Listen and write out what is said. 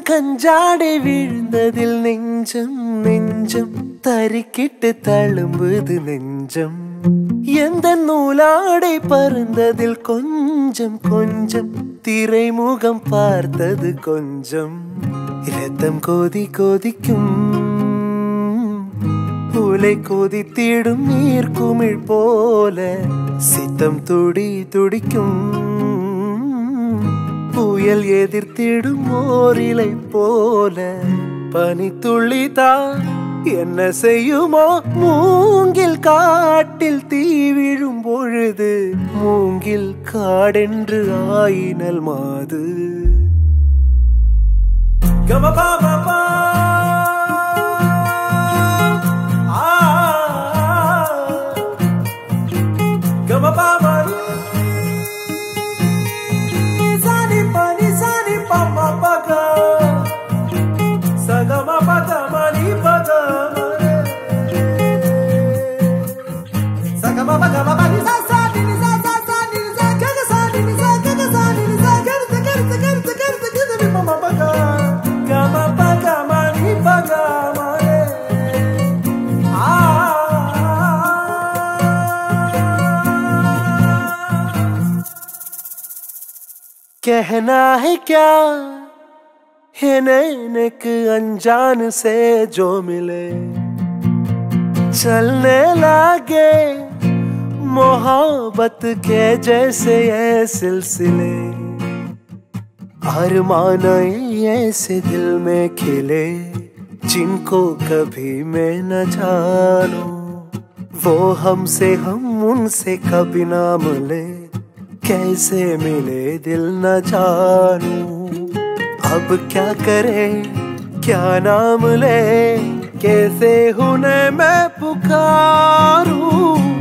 கஞ்சாடை விழுந்ததில் நெஞ்சம் நெஞ்சம் தரிக்கிட்டு தழும்புது நெஞ்சம் எந்த நூலாடை பறந்ததில் கொஞ்சம் கொஞ்சம் திரைமுகம் பார்த்தது கொஞ்சம் இரத்தம் கோதி கோதிக்கும் உலை கொதித்திடும் நீர் குமிழ் போல சித்தம் துடி துடிக்கும் புயல் எதிர்த்திடும் ஓரிலை போல பனி துள்ளிதான் என்ன செய்யுமோ மூங்கில் காட்டில் தீ விழும் பொழுது மூங்கில் காடென்று ஆயினல் மாது கமபாபா கமபாபா कहना है क्या है नैनक अनजान से जो मिले चलने लगे मोहब्बत के जैसे ये सिलसिले अरमान ऐसे दिल में खिले जिनको कभी मैं न जानू वो हमसे हम उनसे कभी ना मिले कैसे मिले दिल न जानू अब क्या करे क्या नाम ले कैसे उन्हें मैं पुकारूं